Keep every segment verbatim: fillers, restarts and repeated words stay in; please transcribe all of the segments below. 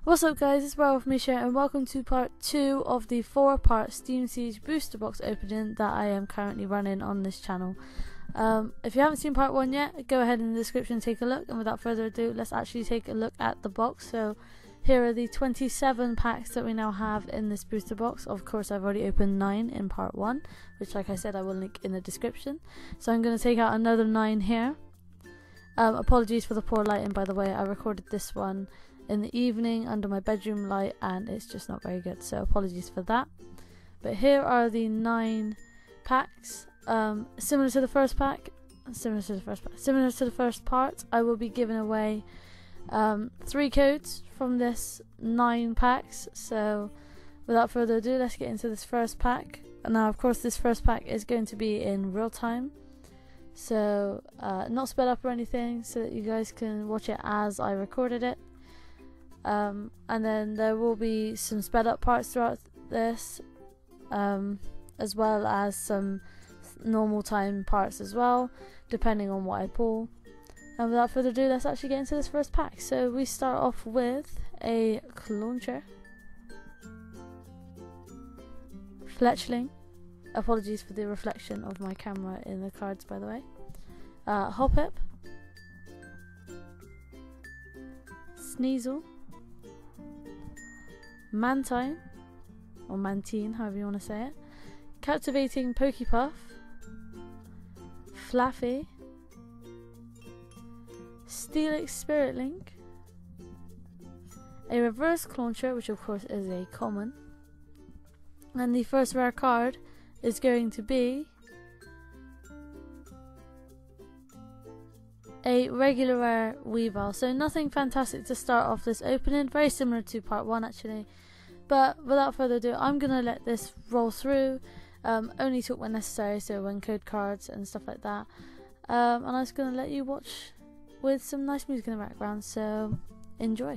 What's up guys, it's Well with Misha and welcome to part two of the four part Steam Siege booster box opening that I am currently running on this channel. Um, if you haven't seen part one yet, go ahead in the description and take a look, and without further ado, let's actually take a look at the box. So here are the twenty-seven packs that we now have in this booster box. Of course, I've already opened nine in part one, which like I said I will link in the description. So I'm going to take out another nine here. Um, apologies for the poor lighting, by the way. I recorded this one in the evening under my bedroom light and it's just not very good, so apologies for that. But here are the nine packs. Um, similar to the first pack, similar to the first pack, similar to the first part, I will be giving away um, three codes from this nine packs. So without further ado, let's get into this first pack. Now, of course, this first pack is going to be in real time, so uh, not sped up or anything, so that you guys can watch it as I recorded it. Um, and then there will be some sped up parts throughout this, um, as well as some normal time parts as well, depending on what I pull. And without further ado, let's actually get into this first pack. So we start off with a launcher, Fletchling. Apologies for the reflection of my camera in the cards, by the way. Uh, Hoppip, Sneasel, Mantine, or Mantine, however you want to say it, Captivating Pokepuff, Flaffy, Steelix Spirit Link, a Reverse Launcher, which of course is a common, and the first rare card is going to be a regular rare Weavile. So nothing fantastic to start off this opening, very similar to part one actually. But without further ado, I'm going to let this roll through, um, only talk when necessary, so when code cards and stuff like that. Um, and I'm just going to let you watch with some nice music in the background, so enjoy.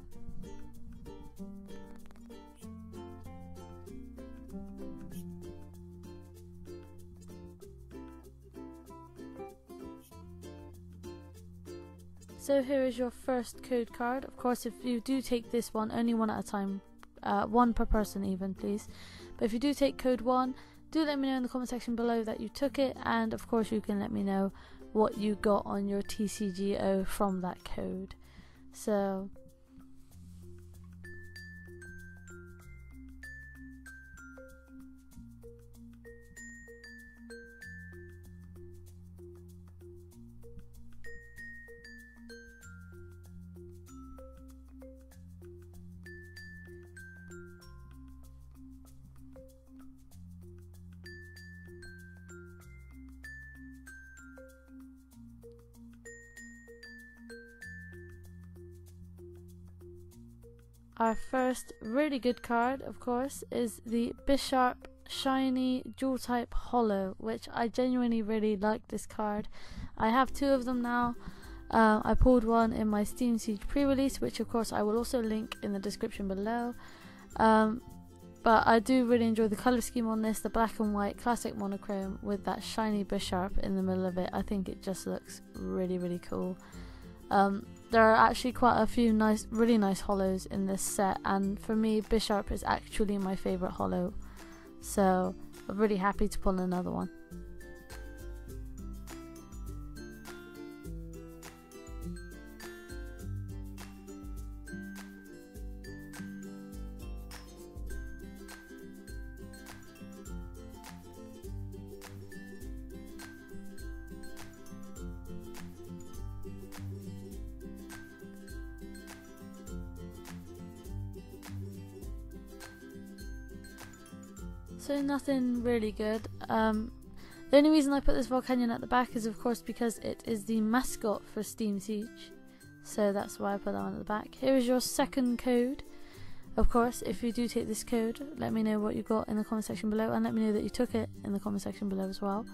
So here is your first code card. Of course, if you do take this one, only one at a time, uh, one per person even, please. But if you do take code one, do let me know in the comment section below that you took it, and of course you can let me know what you got on your T C G O from that code. So our first really good card, of course, is the Bisharp Shiny Dual Type Holo, which I genuinely really like this card. I have two of them now. Uh, I pulled one in my Steam Siege pre-release, which of course I will also link in the description below. Um, but I do really enjoy the colour scheme on this, the black and white classic monochrome with that shiny Bisharp in the middle of it. I think it just looks really, really cool. Um, there are actually quite a few nice, really nice holos in this set, and for me, Bisharp is actually my favourite holo, so I'm really happy to pull another one. So nothing really good. Um, the only reason I put this Volcanion at the back is of course because it is the mascot for Steam Siege. So that's why I put that one at the back. Here is your second code. Of course, if you do take this code, let me know what you got in the comment section below, and let me know that you took it in the comment section below as well.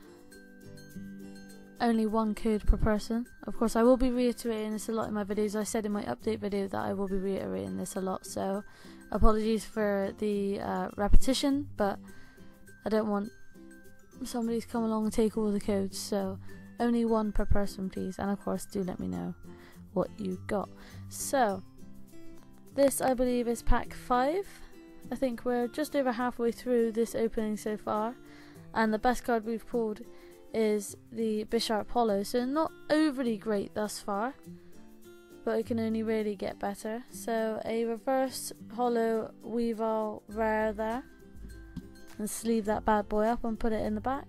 Only one code per person. Of course, I will be reiterating this a lot in my videos. I said in my update video that I will be reiterating this a lot, so apologies for the uh, repetition, but I don't want somebody to come along and take all the codes, so only one per person please, and of course do let me know what you got. So This, I believe, is pack five. I think we're just over halfway through this opening so far, and the best card we've pulled is the Bisharp Holo, so not overly great thus far, but it can only really get better. So a reverse holo Weavile rare there, and sleeve that bad boy up and put it in the back.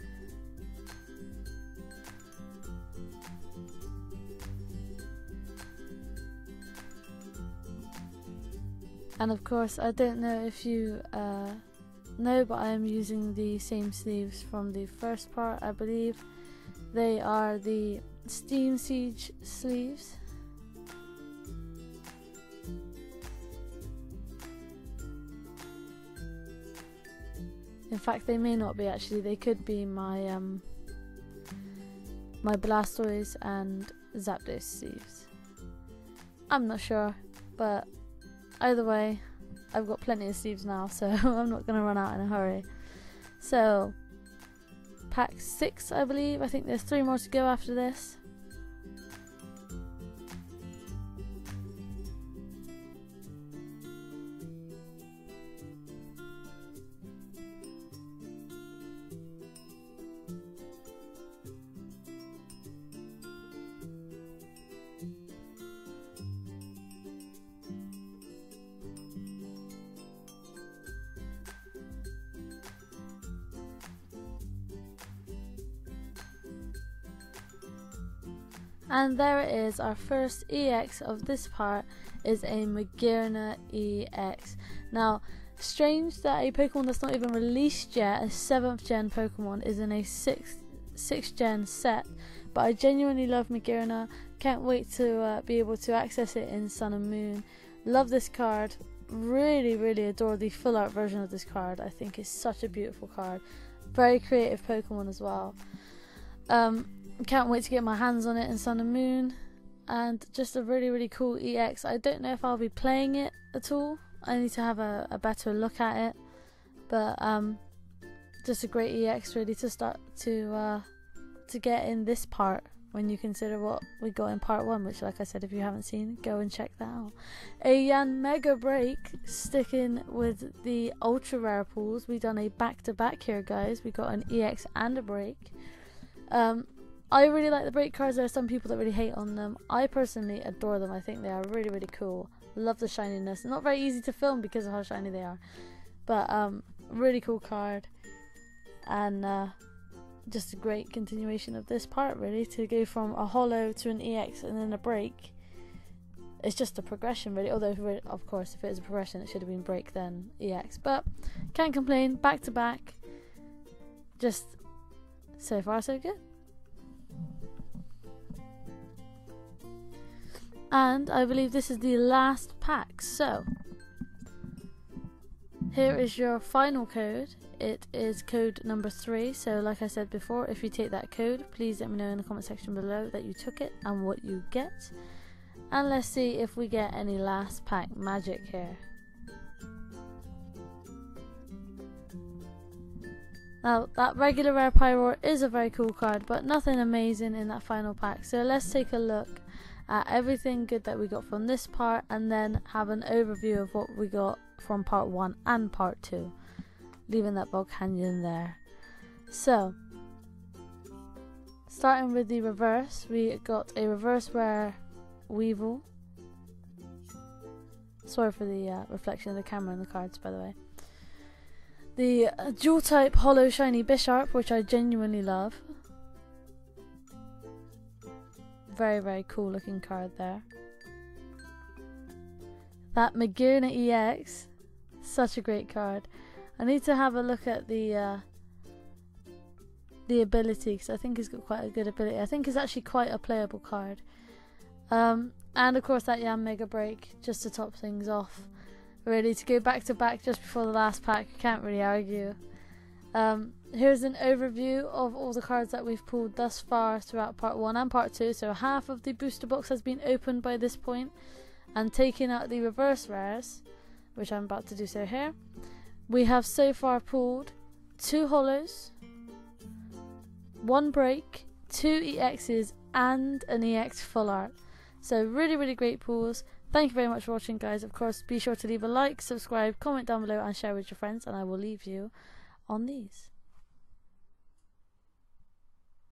And of course, I don't know if you uh, know, but I am using the same sleeves from the first part, I believe. They are the Steam Siege sleeves. In fact, they may not be actually. They could be my um, my Blastoise and Zapdos sleeves. I'm not sure, but either way, I've got plenty of sleeves now, so I'm not going to run out in a hurry. So, pack six, I believe. I think there's three more to go after this. And there it is, our first E X of this part is a Magearna E X. Now, strange that a Pokemon that's not even released yet, a seventh gen Pokemon, is in a sixth, sixth gen set, but I genuinely love Magearna. Can't wait to uh, be able to access it in Sun and Moon. Love this card, really really adore the full art version of this card. I think it's such a beautiful card, very creative Pokemon as well. Um, Can't wait to get my hands on it in Sun and Moon, and just a really really cool E X. I don't know if I'll be playing it at all. I need to have a, a better look at it, but um, just a great E X really to start to uh, to get in this part when you consider what we got in part one, which, like I said, if you haven't seen, go and check that out. A Yan Mega Break, sticking with the ultra rare pulls. We've done a back to back here, guys. We got an E X and a break. Um, I really like the break cards. There are some people that really hate on them. I personally adore them. I think they are really really cool. Love the shininess. Not very easy to film because of how shiny they are, but um, really cool card, and uh, just a great continuation of this part really, to go from a holo to an E X and then a break. It's just a progression really, although of course if it was a progression it should have been break then E X, but can't complain. Back to back, just so far so good. And I believe this is the last pack, so here is your final code. It is code number three, so like I said before, if you take that code, please let me know in the comment section below that you took it and what you get. And let's see if we get any last pack magic here. Now, that regular rare Pyroar is a very cool card, but nothing amazing in that final pack, so let's take a look at everything good that we got from this part, and then have an overview of what we got from part one and part two, leaving that Bog Canyon there. So, starting with the reverse, we got a reverse rare Weavile. Sorry for the uh, reflection of the camera and the cards, by the way. The uh, dual type holo shiny Bisharp, which I genuinely love. Very very cool looking card there. That Magearna E X, such a great card. I need to have a look at the uh, the ability, because I think he's got quite a good ability. I think it's actually quite a playable card. Um, and of course that Yan Mega Break, just to top things off. Really, to go back to back just before the last pack, you can't really argue. Um, here's an overview of all the cards that we've pulled thus far throughout part one and part two. So half of the booster box has been opened by this point, and taking out the reverse rares, which I'm about to do so here. We have so far pulled two holos, one break, two E Xs, and an E X full art. So really really great pulls. Thank you very much for watching, guys. Of course, be sure to leave a like, subscribe, comment down below, and share with your friends, and I will leave you on these.